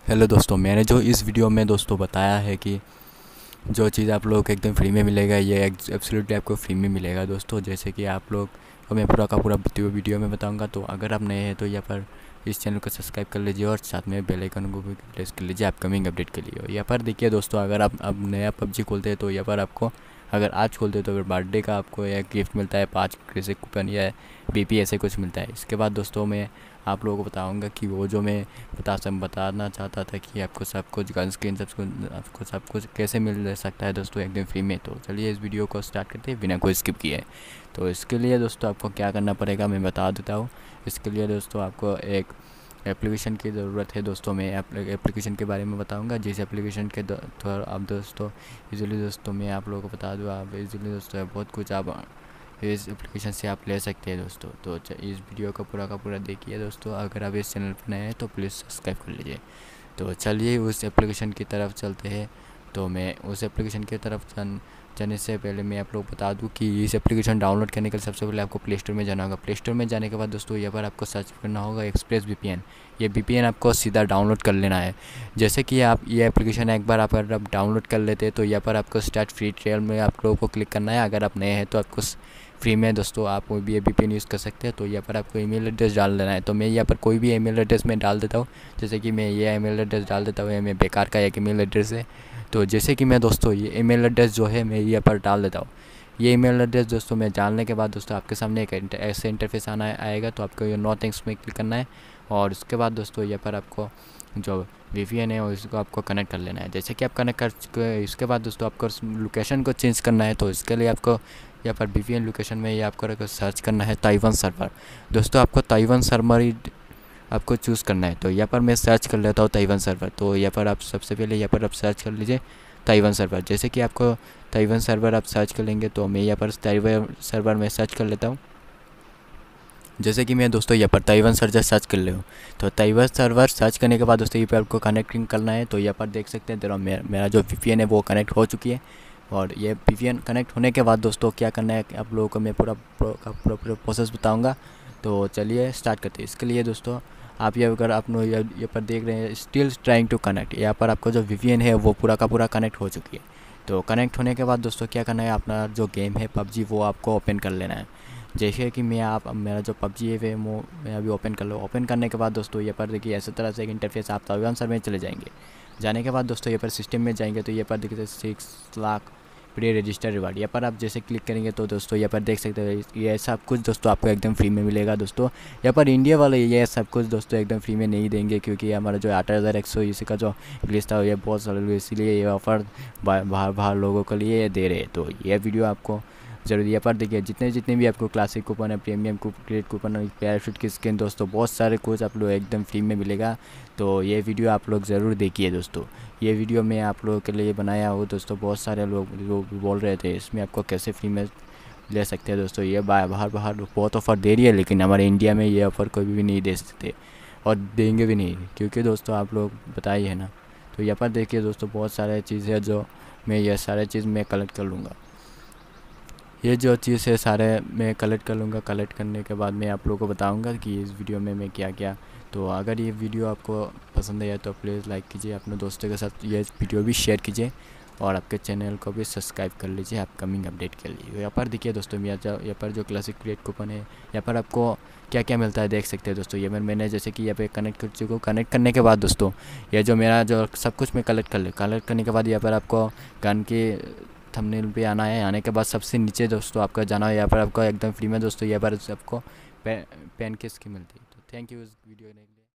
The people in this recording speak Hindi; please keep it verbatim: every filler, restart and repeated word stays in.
हेलो दोस्तों, मैंने जो इस वीडियो में दोस्तों बताया है कि जो चीज़ आप लोग एकदम फ्री में मिलेगा ये एब्सोल्युटली आपको फ्री में मिलेगा दोस्तों। जैसे कि आप लोग को मैं पूरा का पूरा वीडियो वीडियो में बताऊंगा। तो अगर आप नए हैं तो यहाँ पर इस चैनल को सब्सक्राइब कर लीजिए और साथ में बेल आइकन को भी प्रेस कर लीजिए अपकमिंग अपडेट के लिए। यहाँ पर देखिए दोस्तों, अगर आप अब नया पबजी खोलते हैं तो यहाँ पर आपको अगर आज खोलते हैं तो अगर बर्थडे का आपको एक गिफ्ट मिलता है, पाँच क्रेसे कूपन या बीपी ऐसे कुछ मिलता है। इसके बाद दोस्तों मैं आप लोगों को बताऊंगा कि वो जो मैं बता सब बताना चाहता था कि आपको सब कुछ गन स्किन सब कुछ आपको सब कुछ कैसे मिल सकता है दोस्तों एकदम फ्री में। तो चलिए इस वीडियो को स्टार्ट करते हैं बिना कोई स्किप किए। तो इसके लिए दोस्तों आपको क्या करना पड़ेगा मैं बता देता हूँ। इसके लिए दोस्तों आपको एक एप्लीकेशन की ज़रूरत है दोस्तों। मैं एप्लीकेशन के बारे में बताऊंगा जिस एप्लीकेशन के द्वारा आप दोस्तों इजीली दोस्तों मैं आप लोगों को बता दूँ, आप इजीली दोस्तों बहुत कुछ आप इस एप्लीकेशन से आप ले सकते हैं दोस्तों। तो इस वीडियो का पूरा का पूरा देखिए दोस्तों। अगर आप इस चैनल पर नए हैं तो प्लीज़ सब्सक्राइब कर लीजिए। तो चलिए उस एप्लीकेशन की तरफ चलते हैं। तो मैं उस एप्लीकेशन की तरफ जाने से पहले मैं आप लोग बता दूं कि इस एप्लीकेशन डाउनलोड करने के लिए सबसे पहले आपको प्ले स्टोर में जाना होगा। प्ले स्टोर में जाने के बाद दोस्तों यहाँ पर आपको सर्च करना होगा एक्सप्रेस वीपीएन। ये वीपीएन आपको सीधा डाउनलोड कर लेना है। जैसे कि आप ये एप्लीकेशन एक बार आप अगर डाउनलोड कर लेते हैं तो यहाँ पर आपको स्टार्ट फ्री ट्रायल में आप लोगों को क्लिक करना है। अगर आप नए हैं तो आपको फ्री में दोस्तों आप कोई भी वी पी एन यूज़ कर सकते हैं। तो यहाँ पर आपको ईमेल एड्रेस डाल देना है। तो मैं यहाँ पर कोई भी ईमेल एड्रेस में डाल देता हूँ। जैसे कि मैं ये ईमेल एड्रेस डाल देता हूँ, ये मैं बेकार का एक ईमेल एड्रेस है। तो जैसे कि मैं दोस्तों ये ईमेल एड्रेस जो है मैं यहाँ पर डाल देता हूँ। ये ईमेल एड्रेस दोस्तों मैं डालने के बाद दोस्तों आपके सामने एक ऐसे इंटरफेस आना आएगा। तो आपको ये नो थैंक्स में क्लिक करना है और उसके बाद दोस्तों यहाँ पर आपको जो वी पी एन है उसको आपको कनेक्ट कर लेना है। जैसे कि आप कनेक्ट कर चुके इसके बाद दोस्तों आपको लोकेशन को चेंज करना है। तो इसके लिए आपको यहाँ पर वी पी एन लोकेशन में ये आपको सर्च करना है ताइवान सर्वर। दोस्तों आपको ताइवान सर्वर ही आपको चूज़ करना है। तो यहाँ पर मैं सर्च कर लेता हूँ ताइवान सर्वर। तो यहाँ पर आप सबसे पहले यहाँ पर आप सर्च कर लीजिए ताइवान सर्वर। जैसे कि आपको ताइवान सर्वर आप सर्च कर लेंगे तो मैं यहाँ पर ताइवान सर्वर में सर्च कर लेता हूँ। जैसे कि मैं दोस्तों यहाँ पर ताइवान सर्वर सर्च कर ले हूँ। तो ताइवान सर्वर सर्च करने के बाद दोस्तों ये पर आपको कनेक्टिंग करना है। तो यहाँ पर देख सकते हैं तेरा मेरा, मेरा जो वी पी एन है वो कनेक्ट हो चुकी है। और ये वी पी एन कनेक्ट होने के बाद दोस्तों क्या करना है आप लोगों को मैं पूरा पूरा पूरा प्रोसेस बताऊँगा। तो चलिए स्टार्ट करते हैं। इसके लिए दोस्तों आप ये अगर आप लोग यहाँ पर देख रहे हैं स्टिल ट्राइंग टू कनेक्ट, यहाँ पर आपको जो वी पी एन है वो पूरा का पूरा कनेक्ट हो चुकी है। तो कनेक्ट होने के बाद दोस्तों क्या करना है, अपना जो गेम है पबजी वो आपको ओपन कर लेना है। जैसे कि मैं आप मेरा जो पबजी है वो मैं अभी ओपन कर लो। ओपन करने के बाद दोस्तों ये पर देखिए ऐसे तरह से एक इंटरफेस आप ताइवान सर्वर में चले जाएंगे। जाने के बाद दोस्तों ये पर सिस्टम में जाएंगे तो ये पर देखिए six lakh pre register reward. यहाँ पर आप जैसे क्लिक करेंगे तो दोस्तों यहाँ पर देख सकते हैं ये सब कुछ दोस्तों आपको एकदम फ्री में मिलेगा दोस्तों। यहाँ पर इंडिया वाले ये सब कुछ दोस्तों एकदम फ्री में नहीं देंगे क्योंकि हमारा जो आठ हज़ार एक सौ इसी का जो लिस्ट था ये बहुत सारे, इसीलिए ये ऑफ़र बाहर बाहर लोगों के लिए दे रहे हैं। तो ये वीडियो आपको जरूरी यहाँ पर देखिए जितने जितने भी आपको क्लासिक कूपन है, प्रीमियम ग्रेड कूपन है, पैराशूट की स्किन दोस्तों बहुत सारे कुछ आप लोग एकदम फ्री में मिलेगा। तो ये वीडियो आप लोग ज़रूर देखिए दोस्तों। ये वीडियो मैं आप लोगों के लिए बनाया हूँ दोस्तों। बहुत सारे लोग लोग बोल रहे थे इसमें आपको कैसे फ्री में ले सकते हैं दोस्तों। ये बाहर बाहर बहुत ऑफ़र दे रही है लेकिन हमारे इंडिया में ये ऑफ़र कोई भी नहीं दे सकते और देंगे भी नहीं क्योंकि दोस्तों आप लोग बताइए है ना। तो यहाँ पर देखिए दोस्तों बहुत सारे चीज़ है जो मैं ये सारे चीज़ मैं कलेक्ट कर लूँगा। ये जो चीज़ है सारे मैं कलेक्ट कर लूँगा। कलेक्ट करने के बाद मैं आप लोगों को बताऊँगा कि इस वीडियो में मैं क्या क्या। तो अगर ये वीडियो आपको पसंद आया तो प्लीज़ लाइक कीजिए, अपने दोस्तों के साथ ये वीडियो भी शेयर कीजिए और आपके चैनल को भी सब्सक्राइब कर लीजिए अपकमिंग अपडेट के लिए। यहाँ पर देखिए दोस्तों मैं यहाँ पर जो क्लासिक क्रिएट कूपन है यहाँ पर आपको क्या क्या मिलता है देख सकते हैं दोस्तों। ये मैंने जैसे कि यहाँ पे कनेक्ट कर चुका हूँ। कनेक्ट करने के बाद दोस्तों ये जो मेरा जो सब कुछ मैं कलेक्ट कर ले कलेक्ट करने के बाद यहाँ पर आपको गन के थंबनेल पे आना है। आने के बाद सबसे नीचे दोस्तों आपका जाना है। यहाँ पर आपको एकदम फ्री में दोस्तों यहाँ पर आपको पे, पेन की स्कीम मिलती है। तो थैंक यू इस वीडियो ने